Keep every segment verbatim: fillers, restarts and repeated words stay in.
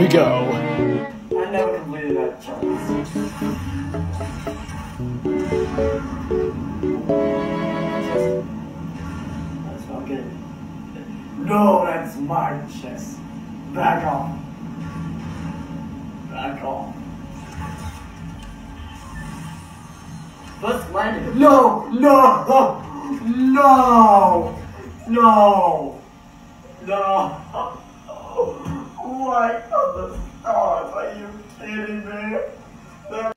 we go. I never completed that challenge. That's fucking. No, that's my chest. Back off. Back off. Let's land it. No! No! No! No! No! What the stars? Are you kidding me? That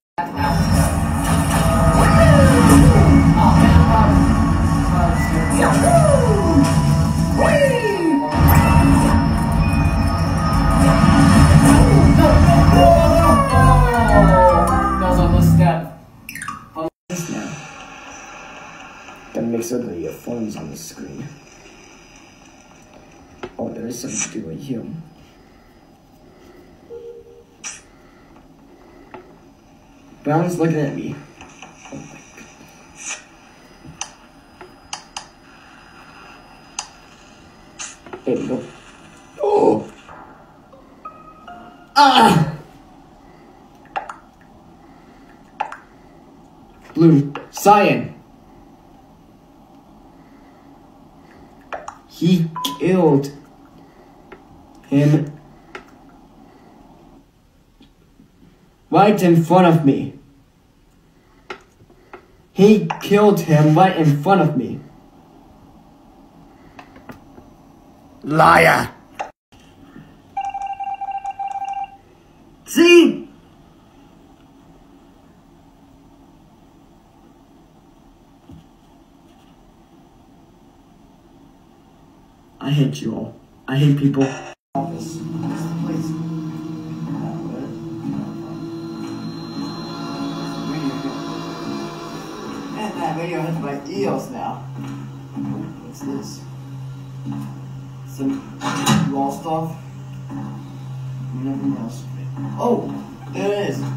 was almost dead. Gotta make sure that your phone's on the screen. Oh, there is something to do with you. Brown's looking at me. Oh my god. There we go. Oh! Ah! Blue. Cyan. He killed him right in front of me. He killed him right in front of me. Liar! See? I hate you all. I hate people. Office. Please. And that video hurts my ears now. What's this? Some raw stuff. Nothing else. Oh, there it is.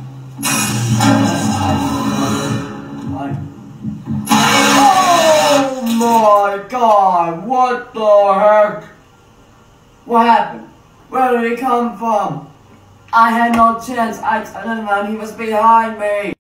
Oh my god, what the heck? What happened? Where did he come from? I had no chance. I turned around, he was behind me.